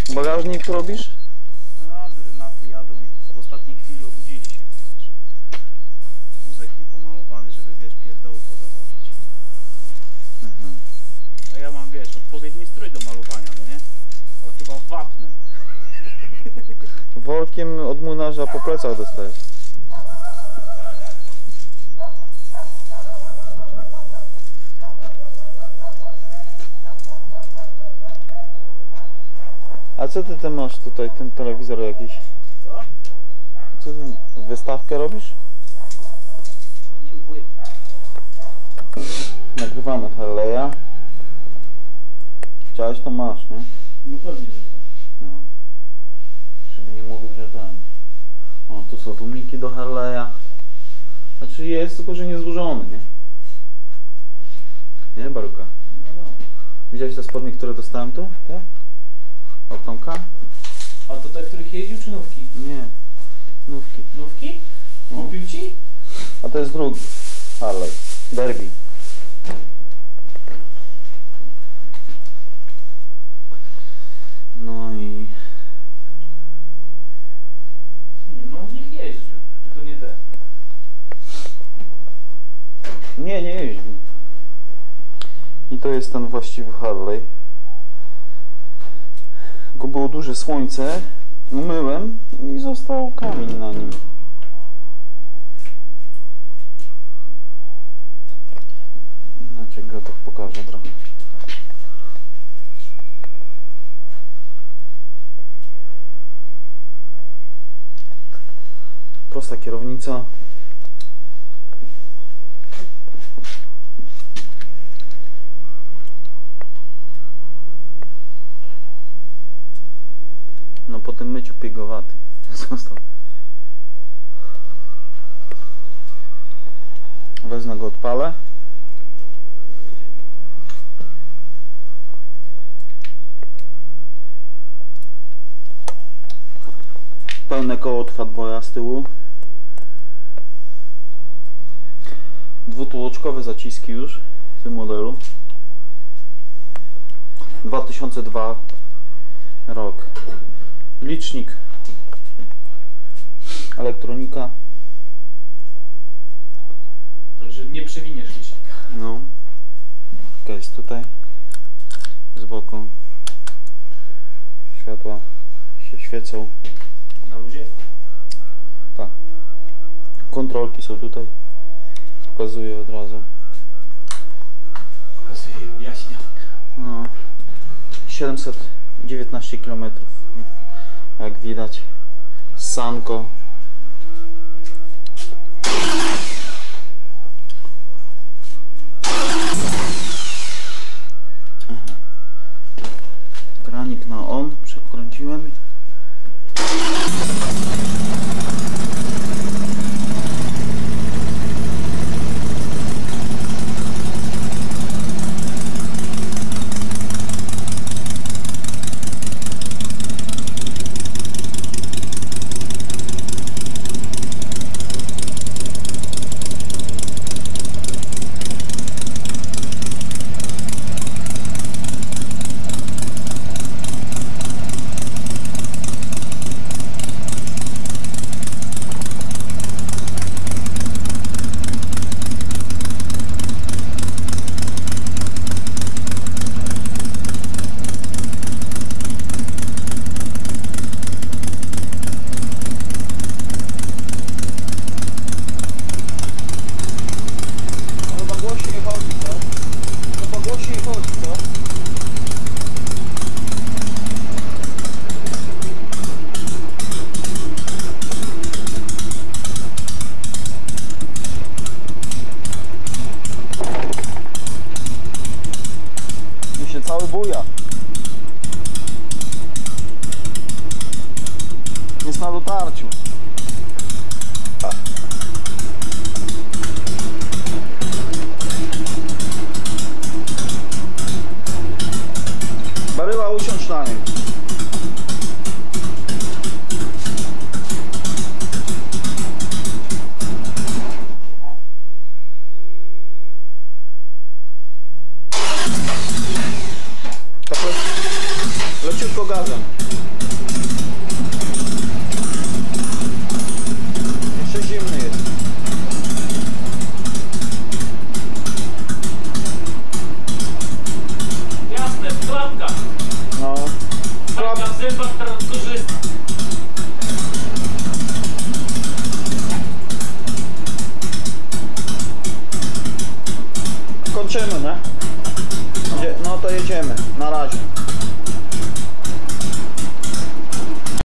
Bagażnik robisz? A, Rynaty jadą i w ostatniej chwili obudzili się, że wózek niepomalowany, żeby wiesz, pierdoły pozawozić. A ja mam, wiesz, odpowiedni strój do malowania, no nie? Ale chyba wapnem. Workiem od młynarza po plecach dostajesz. A co ty masz tutaj, ten telewizor jakiś? Co? Co ty, wystawkę robisz? Nie wiem, wujek. Nagrywamy Harley'a. Chciałeś, to masz, nie? No pewnie, że tak. No. Żeby nie mówił, że ten. O, tu są tłumiki do Harley'a. Znaczy jest, tylko że nie złożony, nie? Nie, Baruka? No. Widziałeś te spodnie, które dostałem tu? Te? Od Tomka? A to te, których jeździł, czy nówki? Nie. Nówki. Nówki? No. Kupił ci? A to jest drugi Harley. Derby. No i... Nie, no w nich jeździł. Czy to nie te? Nie jeździł. I to jest ten właściwy Harley. Tylko było duże słońce, umyłem i został kamień na nim. Inaczej go tak pokażę trochę. Prosta kierownica. No po tym myciu piegowaty został. Wezmę go, odpalę. Pełne koło od Fatboya z tyłu. Dwutłoczkowe zaciski już w tym modelu. 2002 rok. Licznik. Elektronika. Także nie przewiniesz licznika. No. Taka jest tutaj. Z boku. Światła się świecą. Na luzie? Tak. Kontrolki są tutaj. Pokazuję od razu. Pokazuję i objaśnia. No. 719 km. Jak widać. Sanko. Granik na on. Przekręciłem. Cały buja. Jest na dotarciu. Baryła, usiądź na nim. Leciutko gaz gazem. Jeszcze zimny jest. Jasne, w klapkach. No. Klapka w zębach teraz korzysta. Kończymy, nie? No to jedziemy. Na razie.